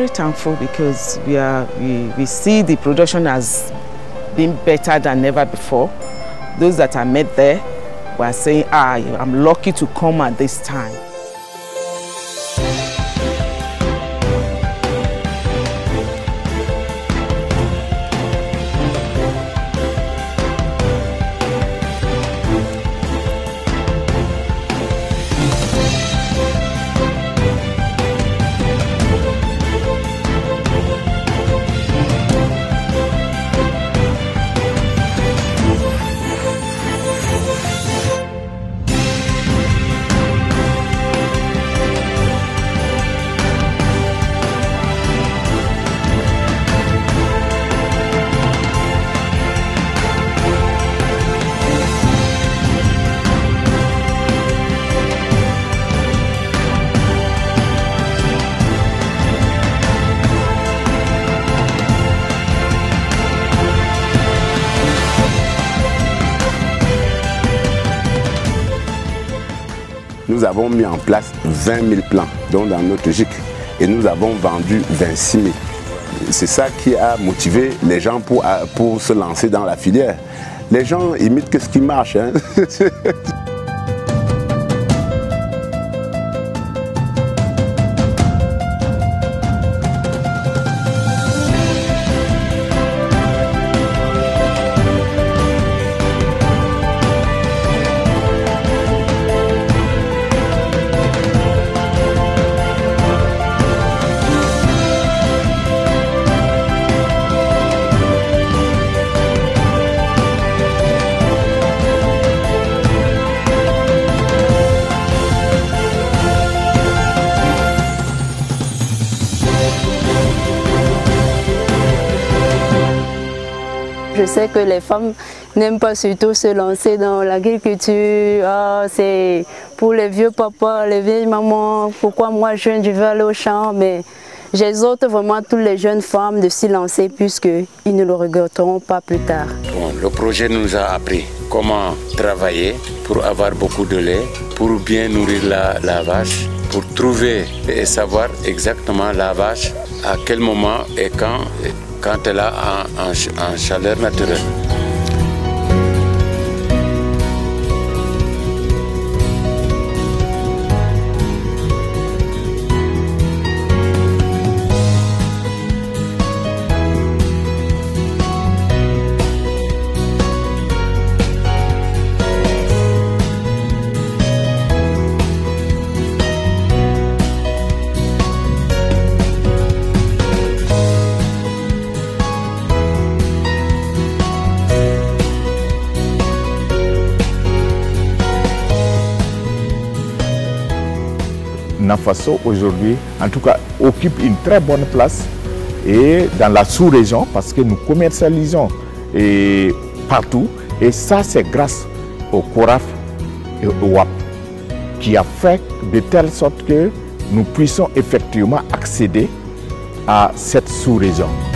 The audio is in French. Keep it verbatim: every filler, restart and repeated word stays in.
thankful because we are we, we see the production as being better than ever before. Those that I met there were saying, ah, I'm lucky to come at this time. Nous avons mis en place vingt mille plants donc dans notre gic et nous avons vendu vingt-six mille. C'est ça qui a motivé les gens pour, pour se lancer dans la filière. Les gens imitent que ce qui marche. Hein. Je sais que les femmes n'aiment pas surtout se lancer dans l'agriculture. Ah, c'est pour les vieux papas, les vieilles mamans. Pourquoi moi jeune je veux aller au champ? Mais j'exhorte vraiment toutes les jeunes femmes de s'y lancer puisqu'ils ne le regretteront pas plus tard. Bon, le projet nous a appris comment travailler pour avoir beaucoup de lait, pour bien nourrir la, la vache, pour trouver et savoir exactement la vache à quel moment et quand. quand elle a en, en, en chaleur naturelle. Nafaso aujourd'hui, en tout cas, occupe une très bonne place et dans la sous-région parce que nous commercialisons et partout et ça c'est grâce au CORAF et au W A P qui a fait de telle sorte que nous puissions effectivement accéder à cette sous-région.